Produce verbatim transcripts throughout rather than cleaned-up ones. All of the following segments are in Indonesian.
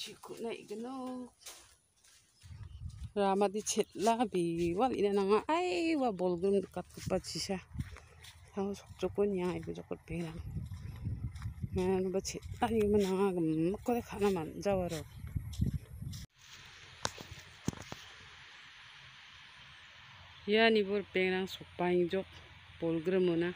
Chiku naik genok. Rama di chet labi wal ina nanga ai wa bolgum dekat kepat sisa. Tahu sok cokon yang ibu cokot perang. Nah, ba chet tani menanga gem kau kana man jawaro. Ya ni bor perang sok paing jok bolgum mana.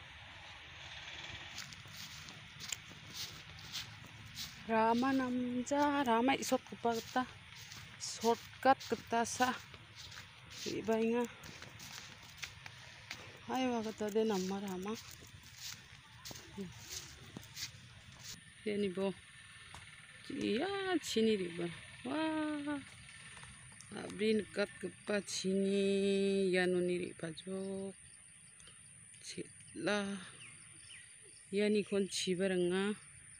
Rama namja Rama isot kupata shortcut kita sa ibainga ayo kata de nama Rama ya ni bo iya sini riba wah abrin kat kepat sini ya nuni riba jok cila ya ni kon cibarenga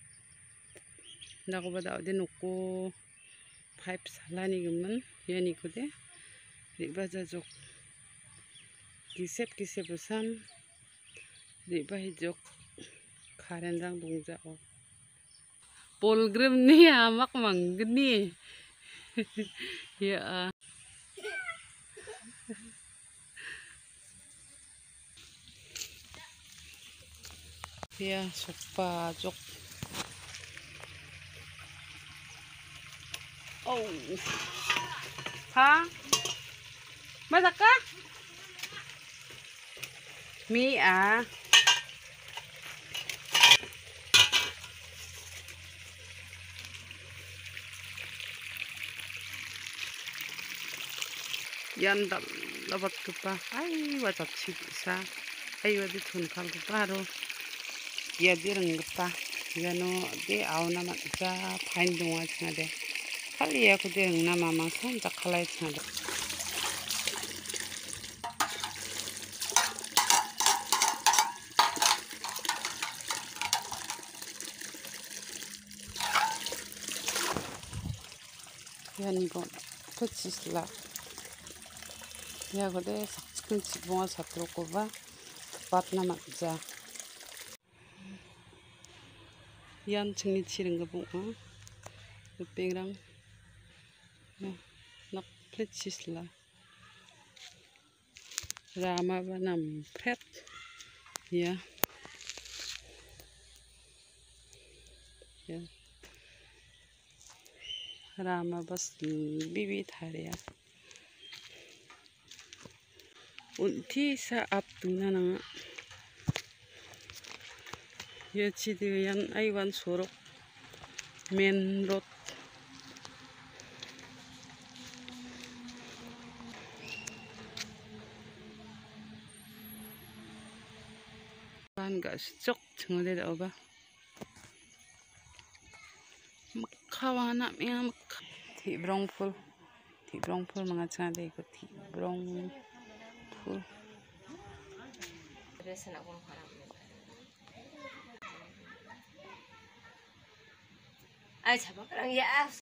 naku pada ode nuku pipe salani gemen ya ni kode riba jok kisep kisep usan riba hijok karendang dongjao polgram nih amak manggeni ya ya sopa jok oh ha masak ka mi ah yan dal labat kepa ai wa tapsi bisa ai wa di thun khal kepa ro ya di reng kepa ya no de auna ma ja phain donga chna de khali ya ko de na mama san ta khalai chna de ya ni bon petsisla ya ko de sakchkin chibonga satro ko ba patna ma ja yan chingni chiring ga bunga pengrang nak petsisla Rama banam pret ya ya Rama bas bibi thare ya unti sa up tuna nang ya cidian aiwan sorok main road kan ga cok chngode da ba makhawana mya makha thi brong phul thi brong phul manga cha de ko thi brong phul resana kon kharam ai chaba karang ya